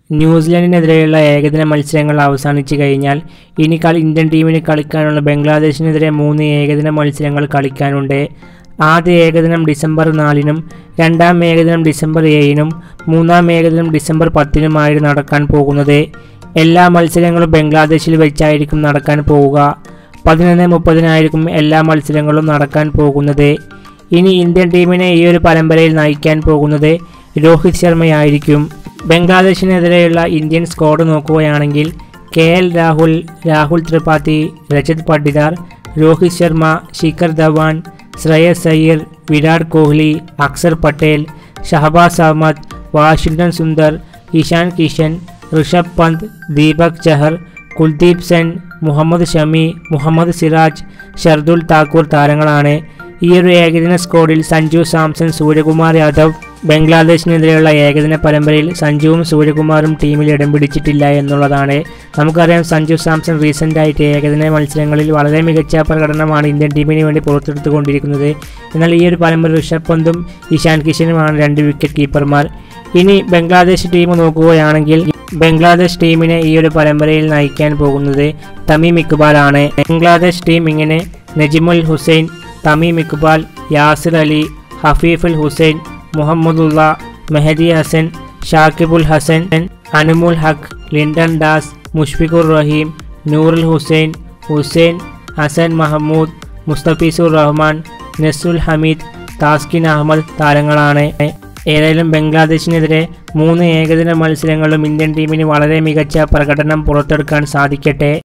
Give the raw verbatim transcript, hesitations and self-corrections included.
ന്യൂസിലൻഡിനെതിരെയുള്ള ഏകദിന മത്സരങ്ങൾ അവസാനിച്ചു കഴിഞ്ഞാൽ ഇനി കളി ഇന്ത്യൻ ടീമിന് കളിക്കാനുള്ള ബംഗ്ലാദേശിനെതിരെ മൂന്ന് ഏകദിന മത്സരങ്ങൾ കളിക്കാനുണ്ട്. ആദ്യ ഏകദിനം ഡിസംബർ നാലിനും രണ്ടാം ഏകദിനം ഡിസംബർ ഏഴിനും മൂന്നാം ഏകദിനം ഡിസംബർ പത്തിനുമായിട്ട് നടക്കാൻ പോകുന്നത്. എല്ലാ മത്സരങ്ങളും ബംഗ്ലാദേശിൽ വെച്ചായിരിക്കും നടക്കാൻ പോവുക. പതിനൊന്ന് മുപ്പതിനായിരിക്കും എല്ലാ മത്സരങ്ങളും നടക്കാൻ പോകുന്നത്. ഇനി ഇന്ത്യൻ ടീമിനെ ഈ ഒരു പരമ്പരയിൽ നയിക്കാൻ പോകുന്നത് രോഹിത് ശർമ്മയായിരിക്കും. ബംഗ്ലാദേശിനെതിരെയുള്ള ഇന്ത്യൻ സ്ക്വാഡ് നോക്കുകയാണെങ്കിൽ K L Rahul, Rahul Tripathi, Rajat Patidar, Rohit Sharma, Shikhar Dhawan, Shreyas Iyer, Virat Kohli, Axar Patel, Shahbaz Ahmed, Washington Sundar, Ishan Kishan, Rishabh Pant, Deepak Chahar, Kuldeep Sen, Muhammad Shami, Muhammad Siraj, Shardul Thakur താരങ്ങളാണ്. ഈ ഒരു ഏകദിന സ്ക്വാഡിൽ സഞ്ജു സാംസൺ, സൂര്യകുമാർ യാദവ് ബംഗ്ലാദേശിനെതിരെയുള്ള ഏകദിന പരമ്പരയിൽ സഞ്ജുവും സൂര്യകുമാറും ടീമിൽ ഇടം പിടിച്ചിട്ടില്ല എന്നുള്ളതാണ്. നമുക്കറിയാം സഞ്ജു സാംസൺ റീസെൻ്റായിട്ട് ഏകദിന മത്സരങ്ങളിൽ വളരെ മികച്ച പ്രകടനമാണ് ഇന്ത്യൻ ടീമിന് വേണ്ടി പുറത്തെടുത്തുകൊണ്ടിരിക്കുന്നത്. എന്നാൽ ഈ ഒരു പരമ്പര ഋഷഭ് പന്തും ഇഷാൻ കിഷനുമാണ് രണ്ട് വിക്കറ്റ് കീപ്പർമാർ. ഇനി ബംഗ്ലാദേശ് ടീം നോക്കുകയാണെങ്കിൽ ബംഗ്ലാദേശ് ടീമിനെ ഈ ഒരു പരമ്പരയിൽ നയിക്കാൻ പോകുന്നത് തമീം ഇക്ബാലാണ്. ബംഗ്ലാദേശ് ടീം ഇങ്ങനെ നജിമുൽ ഹുസൈൻ, തമീം ഇക്ബാൽ, യാസിർ അലി, ഹഫീഫുൽ ഹുസൈൻ, മുഹമ്മദുള്ള, മെഹദി ഹസൻ, ഷാക്കിബുൽ ഹസൻ, അനുമുൽ ഹക്ക്, ലിൻഡൻ ദാസ്, മുഷ്ഫിഖുർ റഹീം, നൂറുൽ ഹുസൈൻ, ഹുസൈൻ ഹസൻ മഹമ്മൂദ്, മുസ്തഫീസുർ റഹ്മാൻ, നസുൽ ഹമീദ്, താസ്കിൻ അഹമ്മദ് താരങ്ങളാണ്. ഏതായാലും ബംഗ്ലാദേശിനെതിരെ മൂന്ന് ഏകദിന മത്സരങ്ങളിലും ഇന്ത്യൻ ടീമിന് വളരെ മികച്ച പ്രകടനം പുറത്തെടുക്കാൻ സാധിക്കട്ടെ.